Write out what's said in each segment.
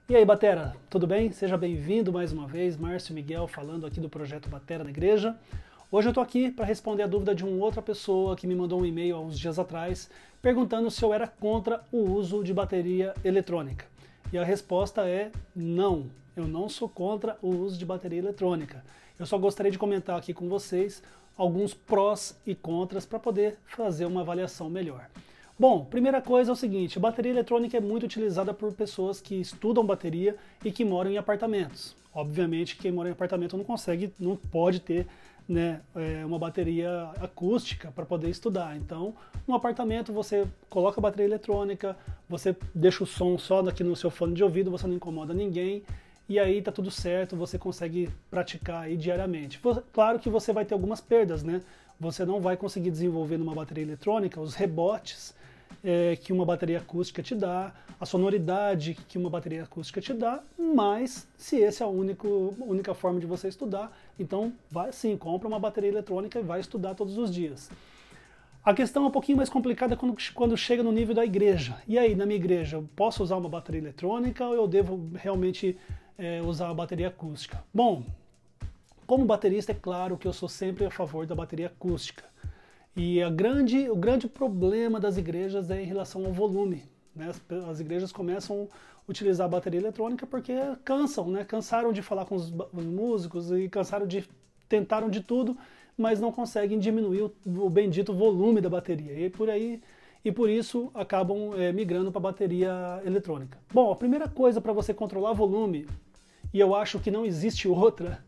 E aí, Batera, tudo bem? Seja bem-vindo mais uma vez, Márcio Miguel falando aqui do projeto Batera na Igreja. Hoje eu estou aqui para responder a dúvida de uma outra pessoa que me mandou um e-mail há uns dias atrás perguntando se eu era contra o uso de bateria eletrônica. E a resposta é não, eu não sou contra o uso de bateria eletrônica. Eu só gostaria de comentar aqui com vocês alguns prós e contras para poder fazer uma avaliação melhor. Bom, primeira coisa é o seguinte, a bateria eletrônica é muito utilizada por pessoas que estudam bateria e que moram em apartamentos. Obviamente, quem mora em apartamento não pode ter, né, uma bateria acústica para poder estudar. Então, no apartamento você coloca a bateria eletrônica, você deixa o som só aqui no seu fone de ouvido, você não incomoda ninguém, e aí tá tudo certo, você consegue praticar aí diariamente. Claro que você vai ter algumas perdas, né? Você não vai conseguir desenvolver numa bateria eletrônica os rebotes que uma bateria acústica te dá, a sonoridade que uma bateria acústica te dá, mas se essa é a única forma de você estudar, então vai sim, compra uma bateria eletrônica e vai estudar todos os dias. A questão é um pouquinho mais complicada quando chega no nível da igreja. E aí, na minha igreja, eu posso usar uma bateria eletrônica ou eu devo realmente usar a bateria acústica? Bom, como baterista, é claro que eu sou sempre a favor da bateria acústica. E o grande problema das igrejas é em relação ao volume, né? As igrejas começam a utilizar a bateria eletrônica porque cansam, né? Cansaram de falar com os músicos e tentaram de tudo, mas não conseguem diminuir o bendito volume da bateria. E por isso acabam migrando para a bateria eletrônica. Bom, a primeira coisa para você controlar volume, e eu acho que não existe outra,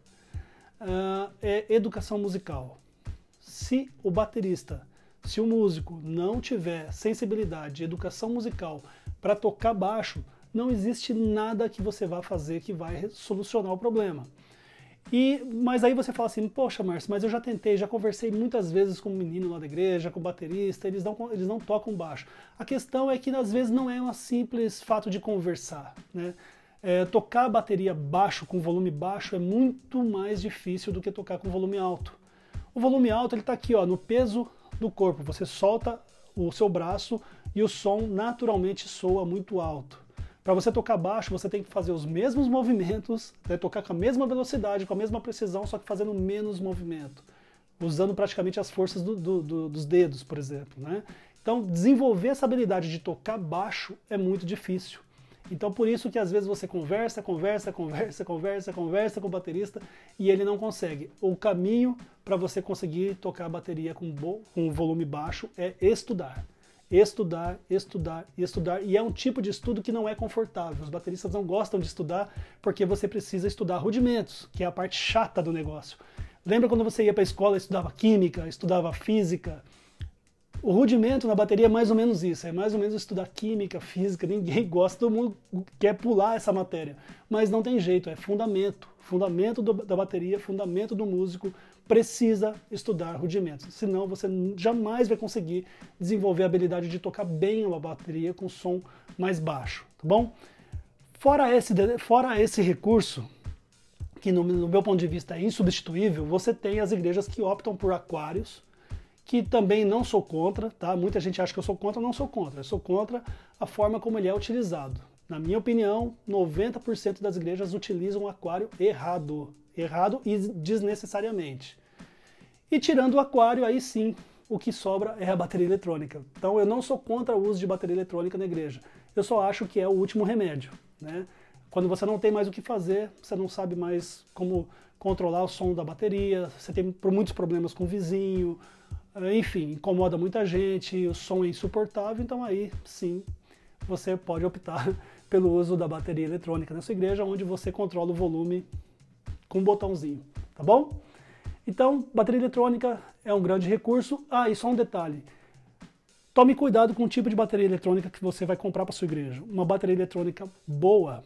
é educação musical. Se o baterista, se o músico não tiver sensibilidade, educação musical para tocar baixo, não existe nada que você vá fazer que vai solucionar o problema. Mas aí você fala assim, poxa Márcio, mas eu já tentei, já conversei muitas vezes com um menino lá da igreja, com o baterista, eles não tocam baixo. A questão é que às vezes não é um simples fato de conversar, né? Tocar bateria baixo, com volume baixo, é muito mais difícil do que tocar com volume alto. O volume alto ele está aqui, ó, no peso do corpo. Você solta o seu braço e o som naturalmente soa muito alto. Para você tocar baixo, você tem que fazer os mesmos movimentos, né, tocar com a mesma velocidade, com a mesma precisão, só que fazendo menos movimento, usando praticamente as forças dos dedos, por exemplo, né? Então, desenvolver essa habilidade de tocar baixo é muito difícil. Então por isso que às vezes você conversa com o baterista e ele não consegue. O caminho para você conseguir tocar a bateria com volume baixo é estudar. Estudar, estudar e estudar. E é um tipo de estudo que não é confortável. Os bateristas não gostam de estudar porque você precisa estudar rudimentos, que é a parte chata do negócio. Lembra quando você ia para a escola e estudava química, estudava física? O rudimento na bateria é mais ou menos isso, é mais ou menos estudar química, física, ninguém gosta, todo mundo quer pular essa matéria, mas não tem jeito, é fundamento, da bateria, fundamento do músico, precisa estudar rudimentos, senão você jamais vai conseguir desenvolver a habilidade de tocar bem uma bateria com som mais baixo, tá bom? Fora esse recurso, que no meu ponto de vista é insubstituível, você tem as igrejas que optam por aquários, que também não sou contra, tá? Muita gente acha que eu sou contra, eu não sou contra. Eu sou contra a forma como ele é utilizado. Na minha opinião, 90% das igrejas utilizam o aquário errado. Errado e desnecessariamente. E tirando o aquário, aí sim, o que sobra é a bateria eletrônica. Então eu não sou contra o uso de bateria eletrônica na igreja. Eu só acho que é o último remédio, né? Quando você não tem mais o que fazer, você não sabe mais como controlar o som da bateria, você tem muitos problemas com o vizinho, enfim, incomoda muita gente, o som é insuportável, então aí sim você pode optar pelo uso da bateria eletrônica na sua igreja, onde você controla o volume com um botãozinho, tá bom? Então, bateria eletrônica é um grande recurso. E só um detalhe, tome cuidado com o tipo de bateria eletrônica que você vai comprar para sua igreja. Uma bateria eletrônica boa,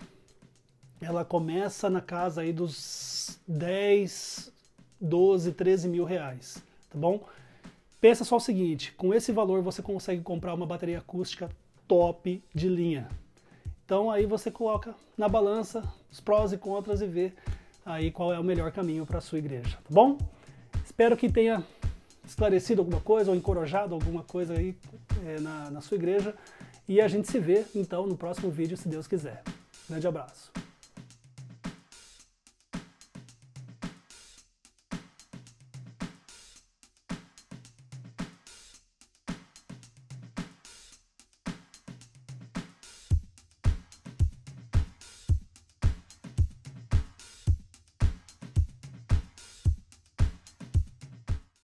ela começa na casa aí dos 10, 12, 13 mil reais, tá bom? Pensa só o seguinte, com esse valor você consegue comprar uma bateria acústica top de linha. Então aí você coloca na balança os prós e contras e vê aí qual é o melhor caminho para a sua igreja, tá bom? Espero que tenha esclarecido alguma coisa ou encorajado alguma coisa aí na sua igreja e a gente se vê então no próximo vídeo, se Deus quiser. Grande abraço.